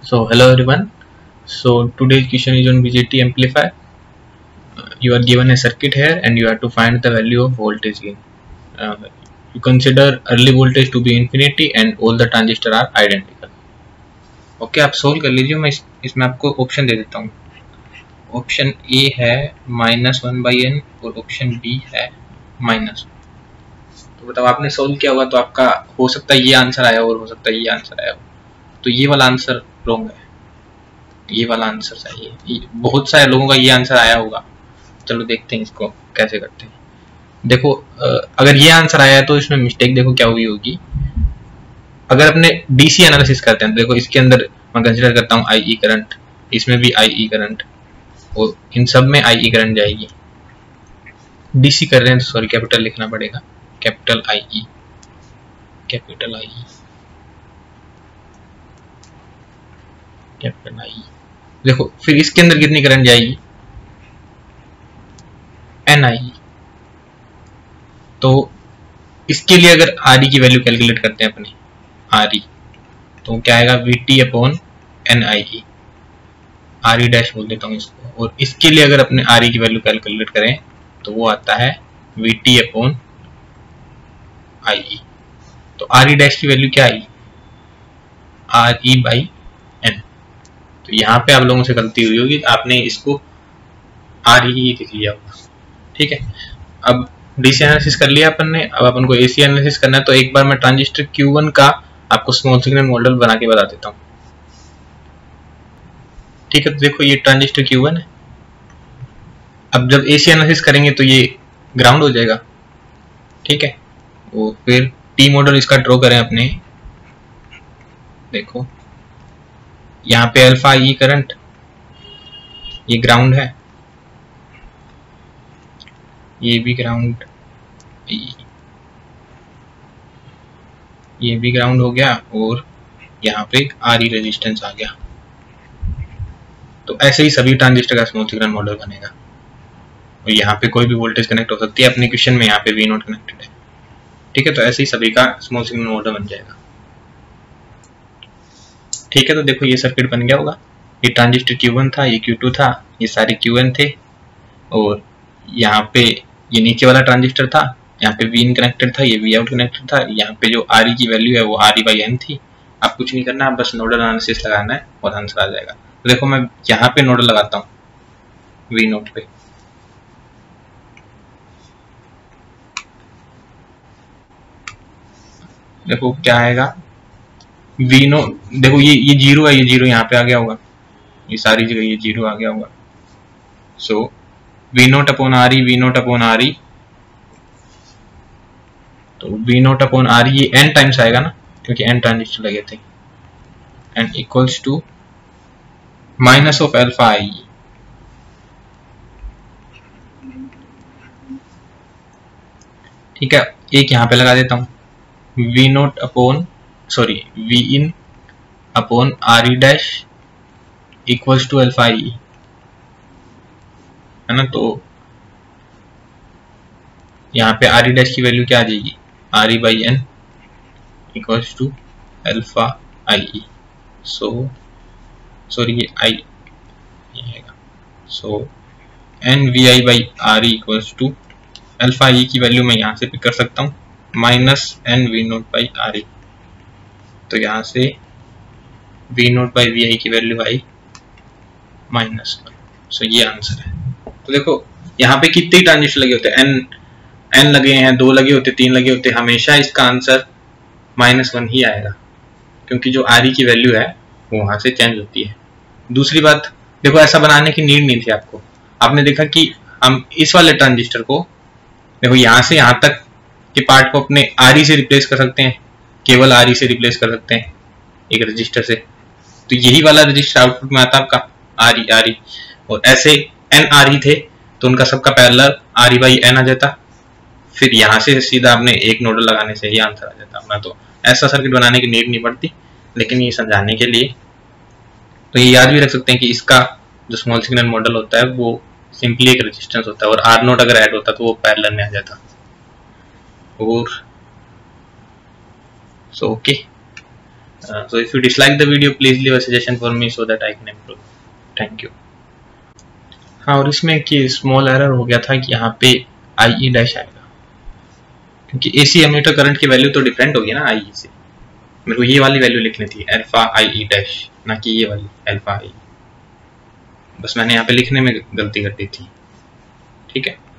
So hello everyone. So today's question is on BJT amplifier. You are given a circuit here and you have to find the value of voltage gain. Uh, you consider early voltage to be infinity and all the transistors are identical. Okay, आप solve कर लीजिए. मैं इसमें आपको option दे देता हूँ. Option A है -1/n और ऑप्शन बी है -1. तो बताओ आपने सोल्व किया होगा तो आपका हो सकता है ये आंसर आया और हो सकता है ये आंसर आया हो. तो ये वाला आंसर रॉन्ग है. ये वाला आंसर चाहिए. बहुत सारे लोगों का ये आंसर आया होगा. चलो देखते हैं इसको कैसे करते हैं. देखो अगर ये आंसर आया है तो इसमें मिस्टेक देखो क्या हुई होगी. अगर अपने डीसी एनालिसिस करते हैं तो देखो इसके अंदर मैं कंसीडर करता हूँ आईई करंट, इसमें भी आईई करंट और इन सब में आईई करंट जाएगी. डीसी कर रहे हैं तो सॉरी कैपिटल लिखना पड़ेगा. Capital I E, capital I E, capital I E. देखो फिर इसके अंदर कितनी करंट जाएगी? एनआई. तो इसके लिए अगर आर की वैल्यू कैलकुलेट करते हैं अपने आर तो क्या आएगा? VT upon N I. R dash बोल देता हूँ इसको. और इसके लिए अगर अपने आर की वैल्यू कैलकुलेट करें तो वो आता है वीटी अपॉन आई. तो आर डैश की वैल्यू क्या आई? R E by N. तो यहाँ पे आप लोगों से गलती हुई होगी, आपने इसको आर ई लिख लिया होगा. ठीक है, अब डीसी एनालिसिस कर लिया अपन ने. अब अपन को एसी एनालिसिस करना है. तो एक बार मैं ट्रांजिस्टर Q1 का आपको स्मॉल सिग्नल मॉडल बना के बता देता हूँ. ठीक है, तो देखो ये ट्रांजिस्टर Q1 है. अब जब एसी एनालिसिस करेंगे तो ये ग्राउंड हो जाएगा. ठीक है, वो फिर टी मॉडल इसका ड्रॉ करें अपने. देखो यहाँ पे अल्फा ई करंट, ये ग्राउंड है, ये भी ग्राउंड, ये भी ग्राउंड हो गया और यहाँ पे आर ई रेजिस्टेंस आ गया. तो ऐसे ही सभी ट्रांजिस्टर का स्मॉल सिग्नल मॉडल बनेगा. और यहाँ पे कोई भी वोल्टेज कनेक्ट हो सकती है. अपने क्वेश्चन में यहाँ पे वी नोट कनेक्टेड है. ठीक है, तो ऐसे ही सभी का स्मॉल सिग्नल मॉडल बन जाएगा. ठीक है, तो देखो ये सर्किट बन गया होगा. ये ट्रांजिस्टर Q1 था, ये Q2 था, ये सारे Qn थे. और यहाँ पे ये नीचे वाला ट्रांजिस्टर था, यहाँ पे वी इन कनेक्टेड था, ये वी आउट कनेक्टेड था. यहाँ पे जो आर ई की वैल्यू है वो आर ई बाई एन थी. आप कुछ नहीं करना, आप बस नोडल एनालिसिस लगाना है और आंसर आ जाएगा. तो देखो मैं यहाँ पे नोडल लगाता हूँ वी नोट पे. देखो क्या आएगा? V naught. देखो ये जीरो है, ये जीरो यहाँ पे आ गया होगा. ये सारी जगह ये जीरो आ गया होगा. So V naught upon R E, V naught upon R E. तो V naught upon R E ये एन टाइम्स आएगा ना, क्योंकि एन ट्रांजिस्टर लगे थे. N equals to minus of alpha I. ठीक है, एक यहाँ पे लगा देता हूँ. V naught upon sorry V in upon R E dash equals to alpha I है ना. तो यहाँ पे आर ई डैश की वैल्यू क्या आ जाएगी? R E by N equals to alpha I. So sorry ये आई आएगा. So N V I by R E equals to alpha ई की वैल्यू मैं यहाँ से पिक कर सकता हूँ minus N V naught by R E. तो यहाँ से V naught by V I की वैल्यू आई -1. सो ये आंसर है. तो देखो यहाँ पे कितने ट्रांजिस्टर लगे होते हैं? एन लगे हैं, 2 लगे होते, 3 लगे होते. हमेशा इसका आंसर -1 ही आएगा, क्योंकि जो आर ई की वैल्यू है वो वहां से चेंज होती है. दूसरी बात देखो, ऐसा बनाने की नीड नहीं थी आपको. आपने देखा कि हम इस वाले ट्रांजिस्टर को देखो यहाँ से यहाँ तक के पार्ट को अपने आर ई से रिप्लेस कर सकते हैं. केवल आर ई से रिप्लेस कर सकते हैं एक रजिस्टर से. तो यही वाला रजिस्टर आउटपुट में आता आपका आर ई. और ऐसे एन आर ई थे तो उनका सबका parallel R E by N आ जाता. फिर यहाँ से सीधा आपने एक नोडल लगाने से ही आंसर आ जाता अपना. तो ऐसा सर्किट बनाने की नीड नहीं पड़ती. लेकिन ये समझाने के लिए तो ये याद भी रख सकते हैं कि इसका जो स्मॉल सिग्नल मॉडल होता है वो सिंपली एक रेजिस्टेंस होता है और आर नोट अगर ऐड होता तो वो पैरेलल में आ जाता. और so okay, So if you dislike the video, please leave a suggestion for me so that I can improve. Thank you. हाँ, और इसमें कि स्मॉल एरर हो गया था कि यहाँ पे IE डैश आएगा, क्योंकि AC एमीटर करंट की वैल्यू तो डिफरेंट होगी ना IE से। मेरे को ये वाली वैल्यू लिखनी थी अल्फा IE डैश, ना कि ये वाली अल्फा IE। बस मैंने यहाँ पे लिखने में गलती कर दी थी। ठीक है।